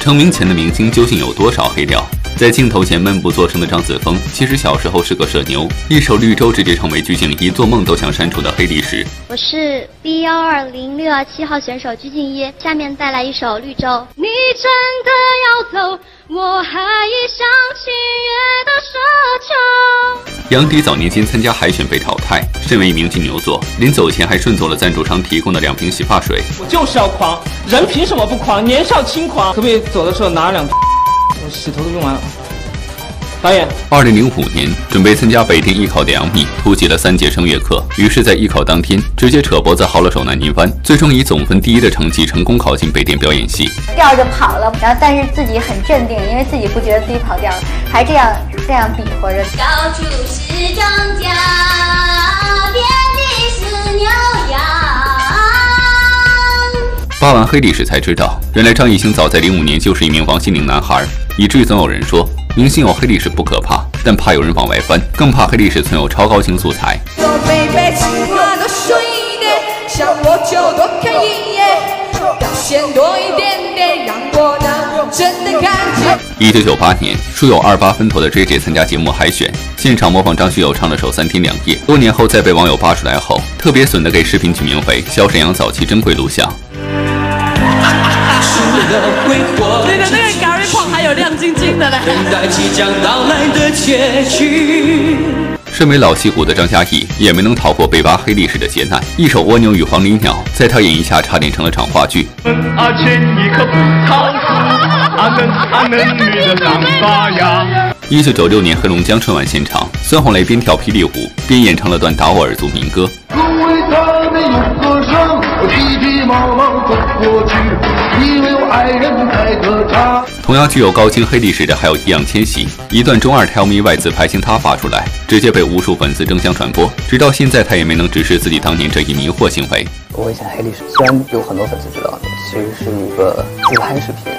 成名前的明星究竟有多少黑料？在镜头前闷不作声的张子枫，其实小时候是个社牛，一首《绿洲》直接成为鞠婧祎做梦都想删除的黑历史。 我是 B12067号选手鞠婧祎，下面带来一首《绿洲》。你真的要走，我还一厢情愿的奢求。 杨迪早年间参加海选被淘汰，身为一名金牛座，临走前还顺走了赞助商提供的2瓶洗发水。 我就是要狂，人凭什么不狂？年少轻狂，可不可以走的时候拿2？我洗头都用完了。导演 ，2005年准备参加北电艺考的杨幂突袭了3节声乐课，于是，在艺考当天直接扯脖子薅了首南泥湾，最终以总分第1的成绩成功考进北电表演系。 调就跑了，然后但是自己很镇定，因为自己不觉得自己跑调，还这样比划着。 到处是庄稼，遍地是牛羊。 扒完黑历史才知道，原来张艺兴早在05年就是一名王心凌男孩，以至于总有人说，明星有黑历史不可怕，但怕有人往外翻，更怕黑历史存有超高清素材。1998年，书友28分头的 JJ 参加节目海选，现场模仿张学友唱了首《3天2夜》，多年后再被网友扒出来后，特别损的给视频取名为《小沈阳早期珍贵录像》。 你的那个 Gary Pong 还有亮晶晶的嘞。 身为老戏骨的张嘉译也没能逃过被扒黑历史的劫难，一首《蜗牛与黄鹂鸟》在他演绎下差点成了场话剧。 前一棵葡萄树，绿的长发芽。 1996年黑龙江春晚现场，孙红雷边跳霹雳舞边演唱了段达斡尔族民歌。同样具有高清黑历史的还有易烊千玺，一段中2 Tell Me Why 自拍星他发出来，直接被无数粉丝争相传播，直到现在他也没能直视自己当年这一迷惑行为。 我以前黑历史虽然有很多粉丝知道，其实是一个自拍视频。